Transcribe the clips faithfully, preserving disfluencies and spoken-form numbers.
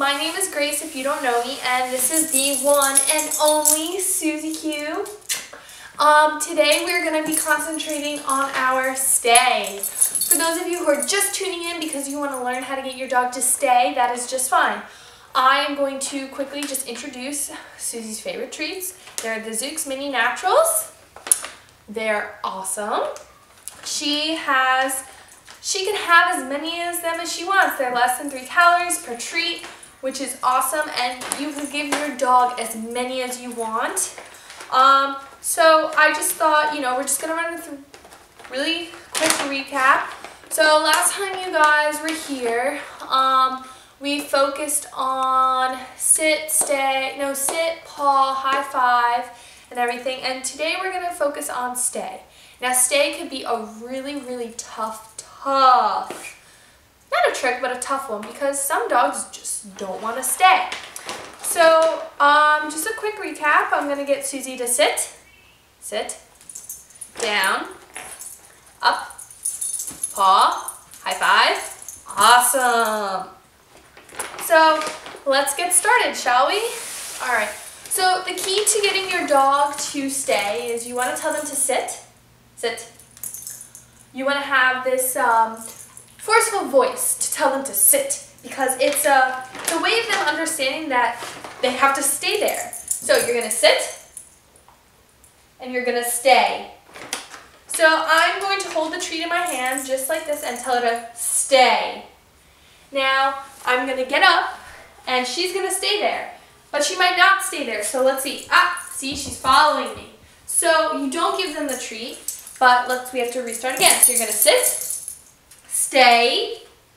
My name is Grace if you don't know me, and this is the one and only Susie Q. Um, today we're going to be concentrating on our stay. For those of you who are just tuning in because you want to learn how to get your dog to stay, that is just fine. I am going to quickly just introduce Susie's favorite treats. They're the Zooks Mini Naturals. They're awesome. She has, she can have as many of them as she wants. They're less than three calories per treat, which is awesome, and you can give your dog as many as you want. Um, so I just thought, you know, we're just gonna run through really quick recap. So last time you guys were here, um, we focused on sit, stay, no sit, paw, high five, and everything. And today we're gonna focus on stay. Now stay could be a really, really tough, tough, not a trick, but a tough one because some dogs just don't want to stay. So um, just a quick recap. I'm gonna get Susie to sit, sit, down, up, paw, high five. Awesome. So let's get started, shall we? All right. So the key to getting your dog to stay is you want to tell them to sit, sit. You want to have this um, forceful voice to tell them to sit because it's a, it's a way of them understanding that they have to stay there. So you're going to sit and you're going to stay. So I'm going to hold the treat in my hand just like this and tell her to stay. Now I'm going to get up and she's going to stay there, but she might not stay there. So let's see. Ah, see, she's following me. So you don't give them the treat, but let's, we have to restart again. So you're going to sit, stay,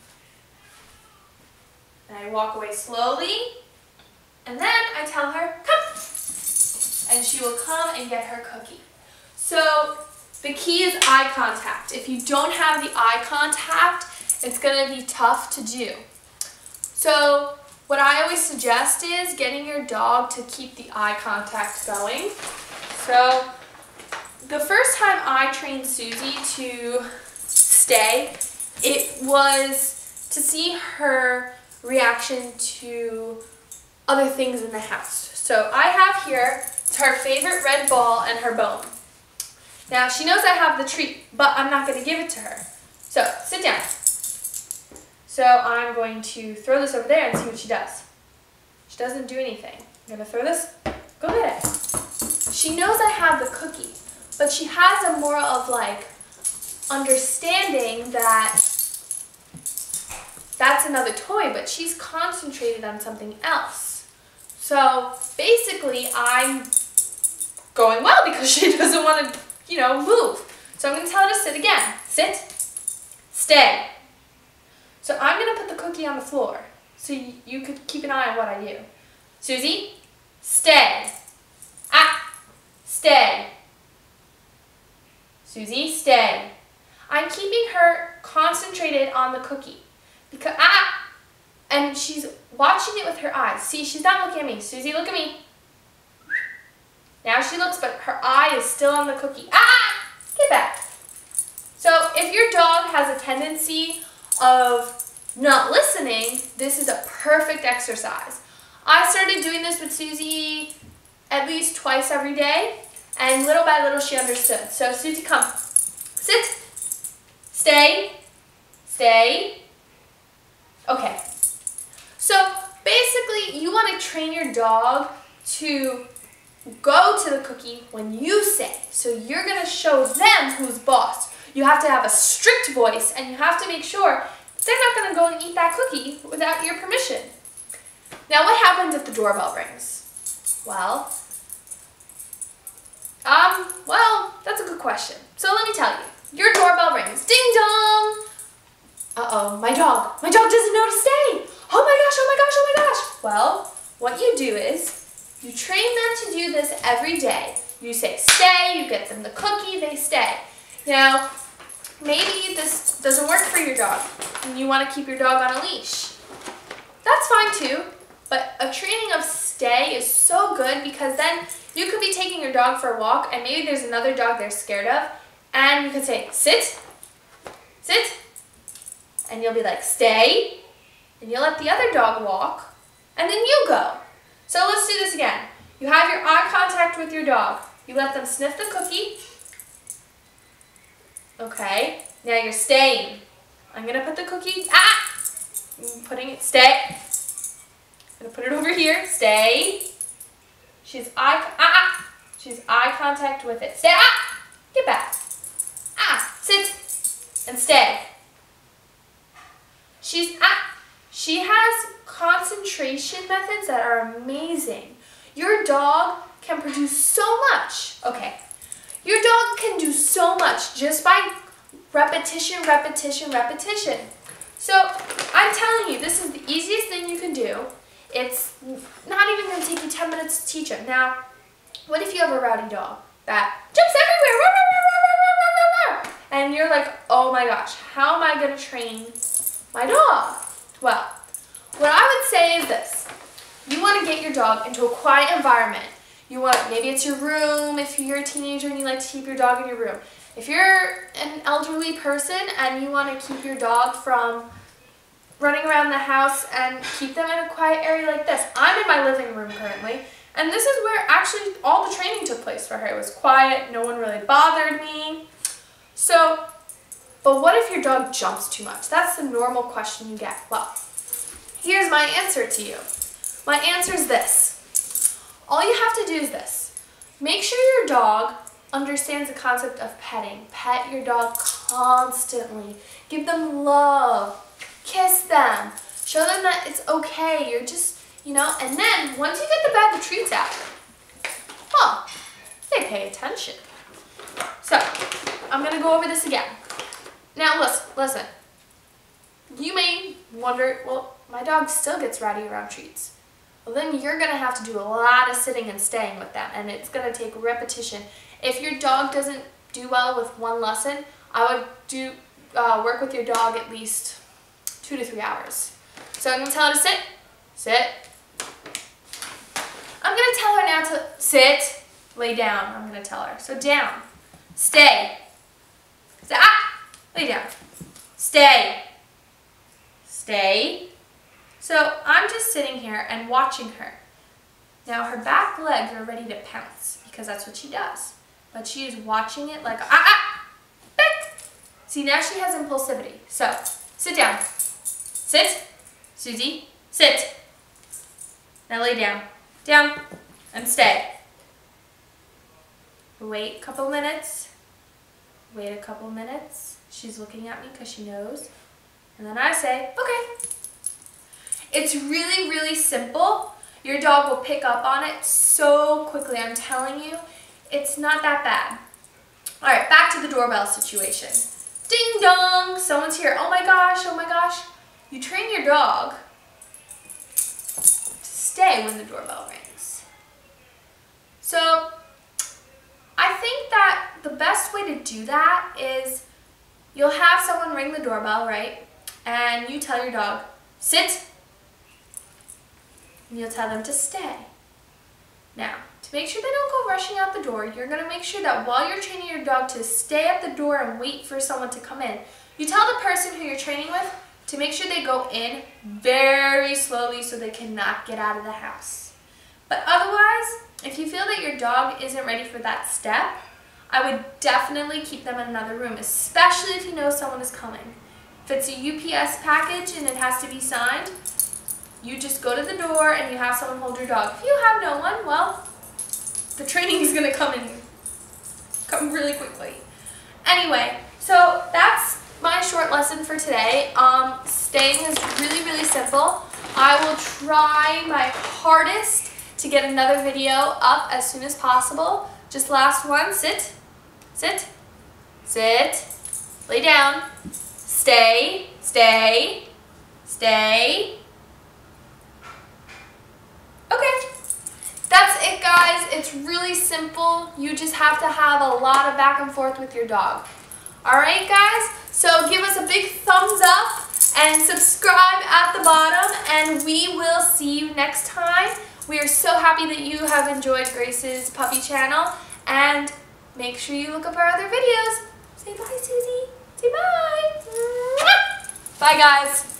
and I walk away slowly, and then I tell her, come, and she will come and get her cookie. So the key is eye contact. If you don't have the eye contact, it's going to be tough to do. So what I always suggest is getting your dog to keep the eye contact going. So the first time I trained Susie to stay, it was to see her reaction to other things in the house. So I have here, it's her favorite red ball and her bone. Now she knows I have the treat, but I'm not going to give it to her. So sit down. So I'm going to throw this over there and see what she does. She doesn't do anything. I'm going to throw this. Go ahead. She knows I have the cookie, but she has a more of like understanding that that's another toy, but she's concentrated on something else. So basically I'm going well because she doesn't want to, you know, move. So I'm going to tell her to sit again. Sit, stay. So I'm going to put the cookie on the floor so you, you could keep an eye on what I do. Susie, stay. Ah, stay. Susie, stay. I'm keeping her concentrated on the cookie. Because, ah, and she's watching it with her eyes. See, she's not looking at me. Susie, look at me. Now she looks, but her eye is still on the cookie. Ah, get back. So if your dog has a tendency of not listening, this is a perfect exercise. I started doing this with Susie at least twice every day, and little by little she understood. So Susie, come. Sit. Stay. Stay. Okay. So basically you want to train your dog to go to the cookie when you say. So you're going to show them who's boss. You have to have a strict voice and you have to make sure they're not going to go and eat that cookie without your permission. Now what happens if the doorbell rings? Well, um, well, that's a good question. So let me tell you. Your doorbell rings. Ding dong! Uh-oh, my dog. My dog doesn't know to stay. Oh my gosh, oh my gosh, oh my gosh. Well, what you do is you train them to do this every day. You say stay, you get them the cookie, they stay. Now, maybe this doesn't work for your dog and you want to keep your dog on a leash. That's fine too, but a training of stay is so good because then you could be taking your dog for a walk and maybe there's another dog they're scared of and you could say sit, sit, and you'll be like stay, and you'll let the other dog walk and then you go. So let's do this again. You have your eye contact with your dog. You let them sniff the cookie. Okay, now you're staying. I'm gonna put the cookie, ah! I'm putting it, stay. I'm gonna put it over here, stay. She's eye, ah, ah. She's eye contact with it. Stay, ah! Get back. Ah, sit, and stay. She's, ah, she has concentration methods that are amazing. Your dog can produce so much. Okay, your dog can do so much just by repetition, repetition, repetition. So I'm telling you, this is the easiest thing you can do. It's not even going to take you ten minutes to teach him. Now, what if you have a rowdy dog that jumps everywhere, and you're like, oh my gosh, how am I going to train my dog? Well, what I would say is this. You want to get your dog into a quiet environment. You want, maybe it's your room if you're a teenager and you like to keep your dog in your room. If you're an elderly person and you want to keep your dog from running around the house and keep them in a quiet area like this. I'm in my living room currently, and this is where actually all the training took place for her. It was quiet, no one really bothered me. So, but what if your dog jumps too much? That's the normal question you get. Well, here's my answer to you. My answer is this. All you have to do is this. Make sure your dog understands the concept of petting. Pet your dog constantly. Give them love. Kiss them. Show them that it's okay. You're just, you know, and then once you get the bag of treats out, oh, they pay attention. So, I'm going to go over this again. Now, listen, listen. You may wonder, well, my dog still gets rowdy around treats. Well, then you're going to have to do a lot of sitting and staying with them, and it's going to take repetition. If your dog doesn't do well with one lesson, I would do uh, work with your dog at least two to three hours. So I'm going to tell her to sit, sit. I'm going to tell her now to sit, lay down. I'm going to tell her. So down, stay, stay, ah, lay down, stay, stay. So I'm just sitting here and watching her. Now her back legs are ready to pounce because that's what she does. But she is watching it like, ah, ah, back. See, now she has impulsivity. So sit down. Sit. Susie, sit. Now lay down. Down. And stay. Wait a couple minutes. Wait a couple minutes. She's looking at me because she knows. And then I say, okay. It's really, really simple. Your dog will pick up on it so quickly. I'm telling you, it's not that bad. All right, back to the doorbell situation. Ding dong, someone's here. Oh my gosh, oh my gosh. You train your dog to stay when the doorbell rings. So I think that the best way to do that is you'll have someone ring the doorbell, right? And you tell your dog, sit. And you'll tell them to stay. Now, to make sure they don't go rushing out the door, you're going to make sure that while you're training your dog to stay at the door and wait for someone to come in, you tell the person who you're training with to make sure they go in very slowly so they cannot get out of the house. But otherwise, if you feel that your dog isn't ready for that step, I would definitely keep them in another room, especially if you know someone is coming. If it's a U P S package and it has to be signed, you just go to the door and you have someone hold your dog. If you have no one, well, the training is going to come in, come really quickly. Anyway, so that's my short lesson for today. Um, staying is really, really simple. I will try my hardest to get another video up as soon as possible. Just last one, sit, sit, sit, lay down, stay, stay, stay. Okay, that's it guys. It's really simple. You just have to have a lot of back and forth with your dog. Alright guys, so give us a big thumbs up and subscribe at the bottom, and we will see you next time. We are so happy that you have enjoyed Grace's puppy channel, and make sure you look up our other videos. Say bye, Susie. Say bye. Bye guys.